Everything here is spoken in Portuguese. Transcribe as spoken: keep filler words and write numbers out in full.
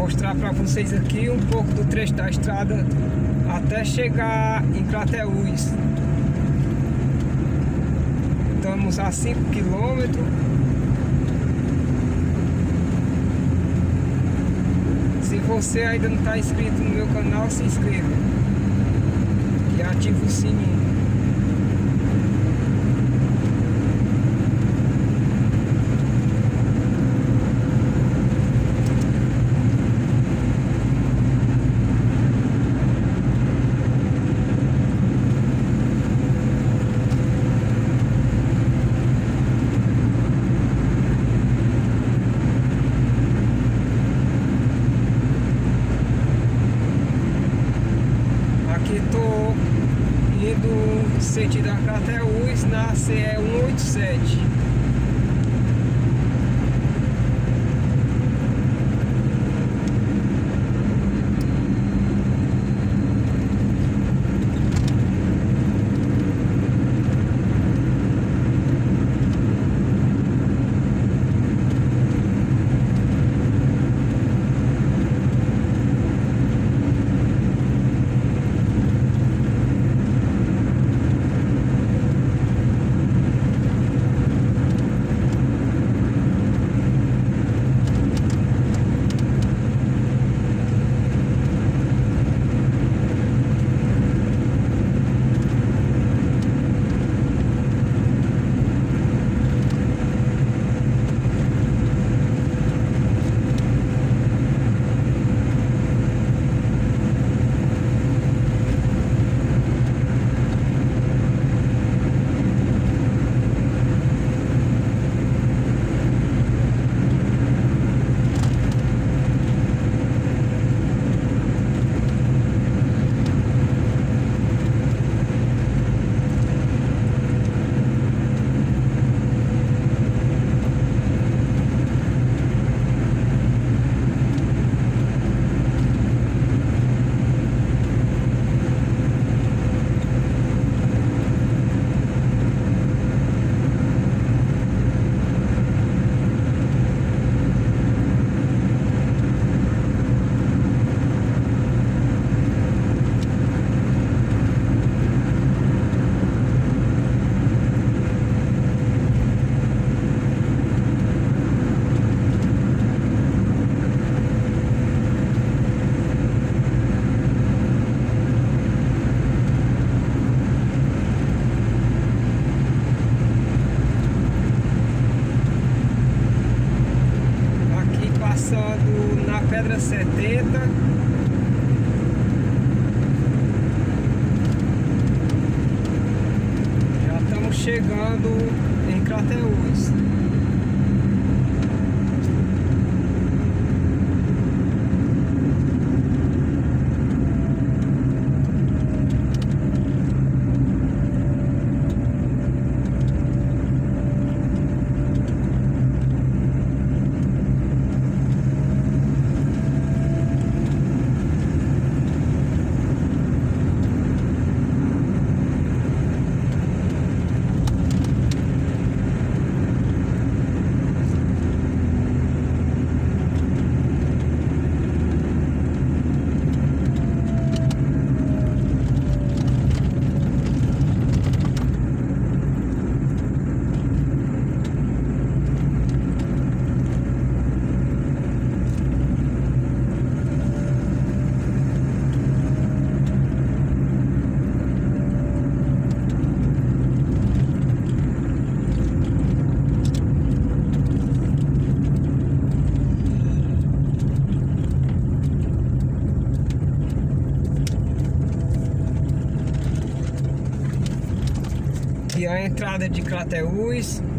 mostrar para vocês aqui um pouco do trecho da estrada até chegar em Crateús. Estamos a cinco quilômetros. Se você ainda não está inscrito no meu canal, se inscreva e ative o sininho. Estou indo sentido a Crateús na C E cento e oitenta e sete. Passando na Pedra setenta. Já estamos chegando em Crateús. E a entrada de Crateús.